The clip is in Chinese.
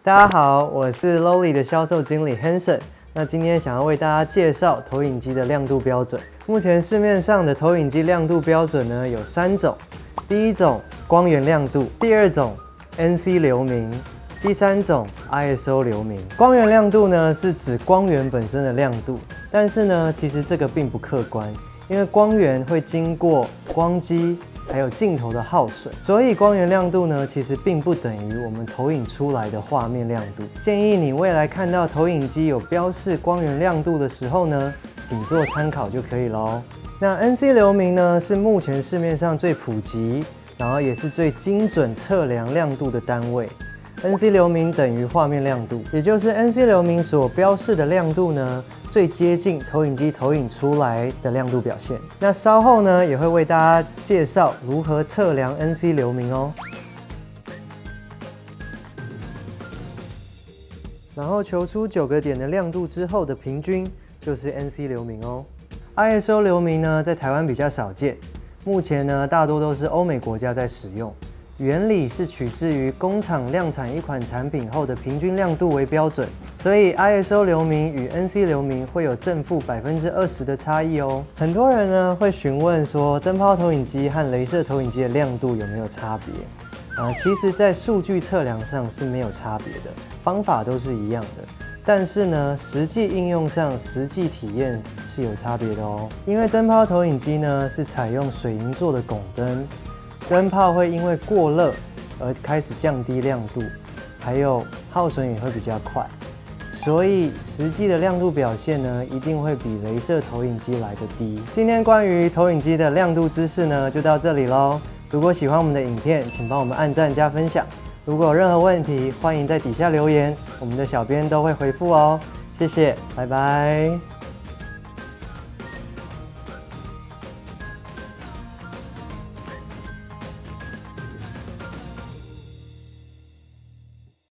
大家好，我是 Lowly 的销售经理 Hanson。那今天想要为大家介绍投影机的亮度标准。目前市面上的投影机亮度标准呢有3种，第一种光源亮度，第二种 NC 流明，第三种 ISO 流明。光源亮度呢是指光源本身的亮度，但是呢其实这个并不客观，因为光源会经过光机。还有镜头的耗损，所以光源亮度呢，其实并不等于我们投影出来的画面亮度。建议你未来看到投影机有标示光源亮度的时候呢，仅做参考就可以咯。那 NC 流明呢，是目前市面上最普及，然后也是最精准测量亮度的单位。NC 流明等于画面亮度，也就是 NC 流明所标示的亮度呢，最接近投影机投影出来的亮度表现。那稍后呢，也会为大家介绍如何测量 NC 流明哦。然后求出9个点的亮度之后的平均，就是 NC 流明哦。ISO 流明呢，在台湾比较少见，目前呢，大多都是欧美国家在使用。原理是取自于工厂量产一款产品后的平均亮度为标准，所以 ISO 流明与 NC 流明会有正负20%的差异哦。很多人呢会询问说，灯泡投影机和雷射投影机的亮度有没有差别？其实，在数据测量上是没有差别的，方法都是一样的。但是呢，实际应用上，实际体验是有差别的哦。因为灯泡投影机呢是采用水银做的汞灯。灯泡会因为过热而开始降低亮度，还有耗损也会比较快，所以实际的亮度表现呢，一定会比雷射投影机来得低。今天关于投影机的亮度知识呢，就到这里咯。如果喜欢我们的影片，请帮我们按赞加分享。如果有任何问题，欢迎在底下留言，我们的小编都会回复哦。谢谢，拜拜。